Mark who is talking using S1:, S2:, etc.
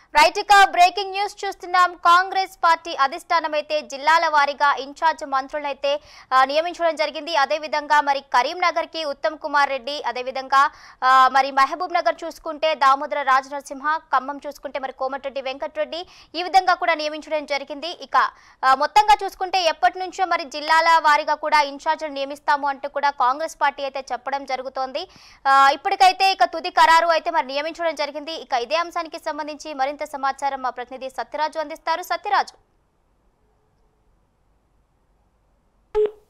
S1: Right ఇక breaking news చూస్తున్నాం. Congress party అధిష్టానం అయితే జిల్లాల వారీగా ఇన్ఛార్జ్ మంత్రులైతే నియమించడం జరిగింది. అదే విధంగా మరి కరీంనగర్ కి ఉత్తమ్ కుమార్ రెడ్డి, అదే విధంగా మరి మహబూబ్ నగర్ చూసుకుంటే దామోదర రాజనరసింహ, ఖమ్మం చూసుకుంటే మరి కోమటిరెడ్డి వెంకటరెడ్డి ఈ విధంగా కూడా నియమించడం జరిగింది. ఇక మొత్తంగా చూసుకుంటే ఎప్పటి నుంచో మరి జిల్లాల వారీగా కూడా ఇన్ఛార్జ్లు నియమిస్తాము అంటూ కూడా కాంగ్రెస్ పార్టీ అయితే చెప్పడం జరుగుతోంది. ఇప్పటికైతే ఇక తుది ఖరారు అయితే మరి నియమించడం జరిగింది. ఇక ఇదే అంశానికి సంబంధించి మరింత సమాచారం మా ప్రతినిధి సత్యరాజు అందిస్తారు. సత్యరాజు.